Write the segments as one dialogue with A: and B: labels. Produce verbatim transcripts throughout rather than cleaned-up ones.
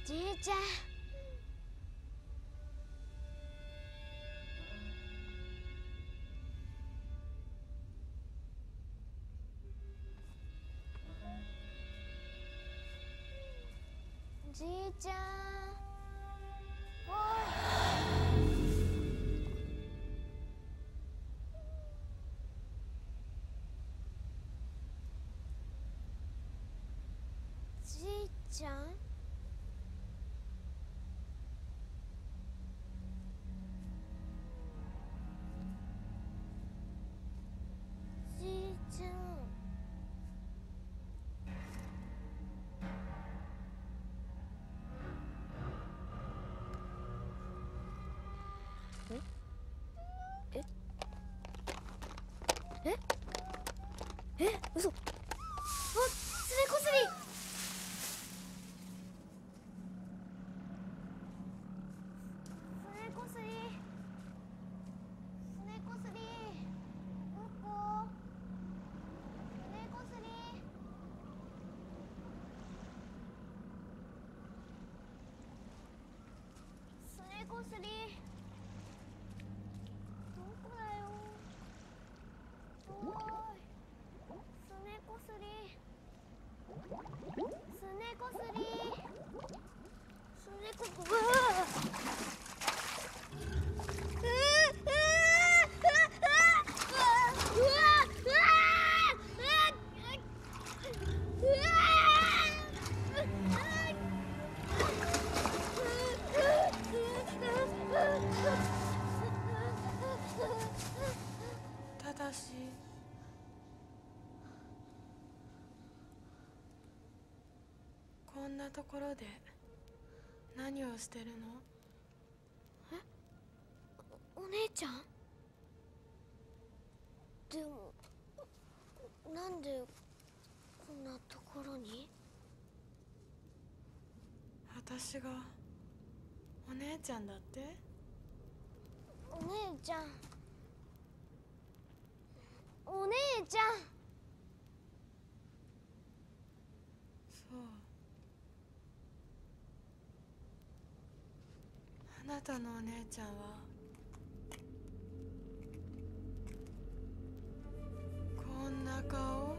A: じいちゃん。じいちゃん。おい。じいちゃん。じいちゃん。ええええ、嘘。あ、すねこすり。すねこすり。すねこすり。どこ？すねこすり。すねこすり。どこだよ。おーい。すねこすり。すねこすり。すねこすり。うわー。うわ
B: ただしこんなところで何をしてるの？
A: え？お姉ちゃん？でもなんでこんなところに？
B: 私がお姉ちゃんだって？
A: お姉ちゃん。お姉ちゃん。
B: そう。あなたのお姉ちゃんはこんな顔？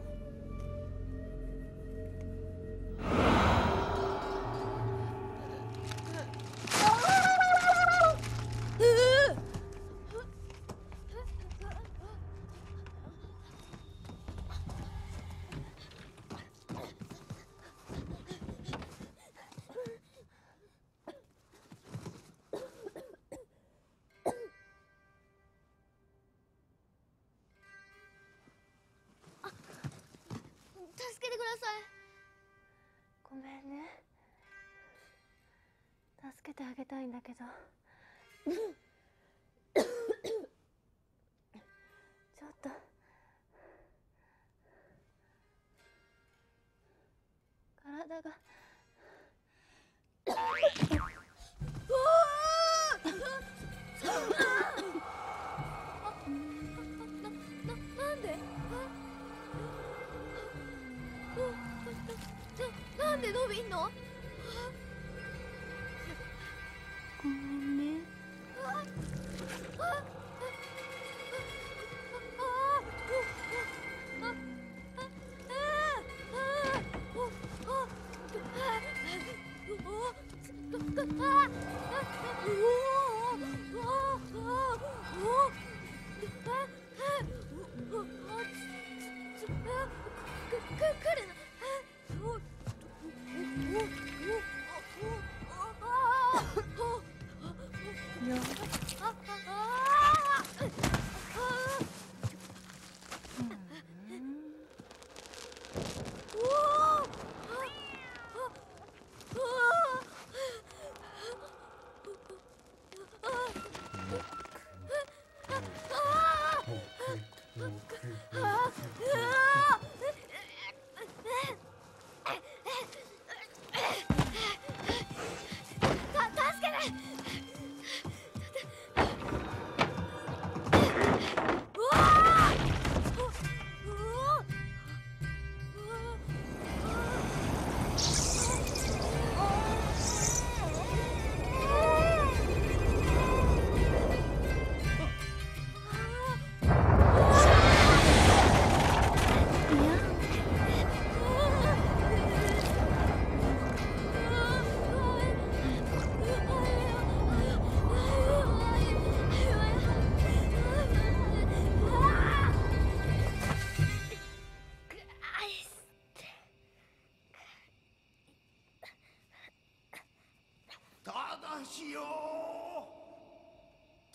A: 助けてください。
C: ごめんね。助けてあげたいんだけどちょっと体が
A: なんで？な、なんで伸びんの？
C: ごめんね。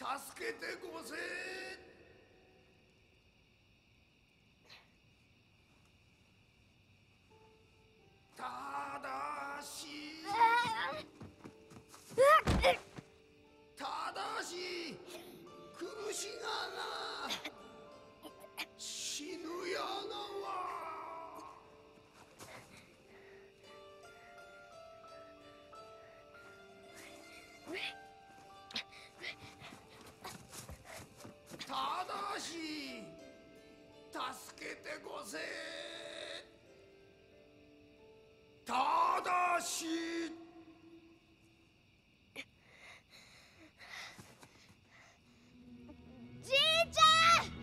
D: 助けてごせ。ただし、ただし、苦しがな、死ぬやなわ。ただし、助けてごせ。ただし、
A: じいちゃん。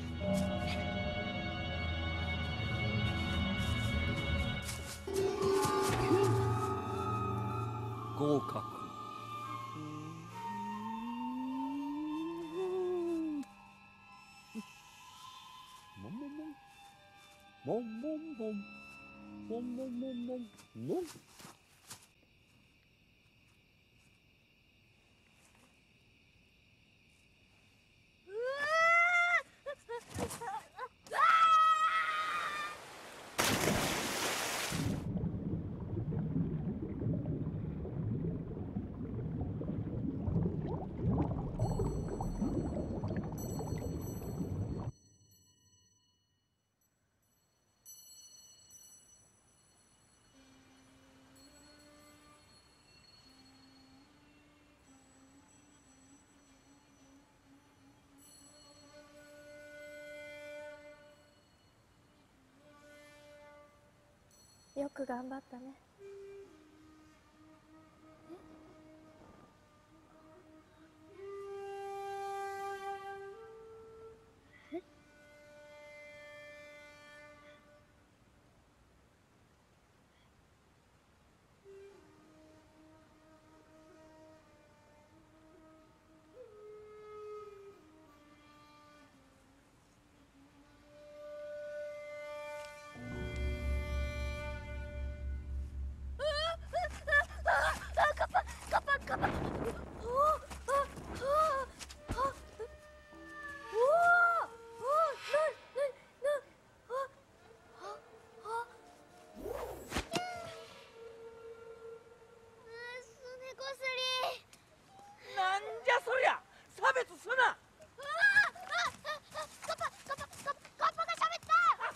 E: 合格。もんもんもんもんもんもんもんもんもんもんもん。
C: よく頑張ったね。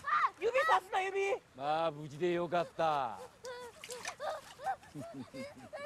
E: まあ無事でよかった。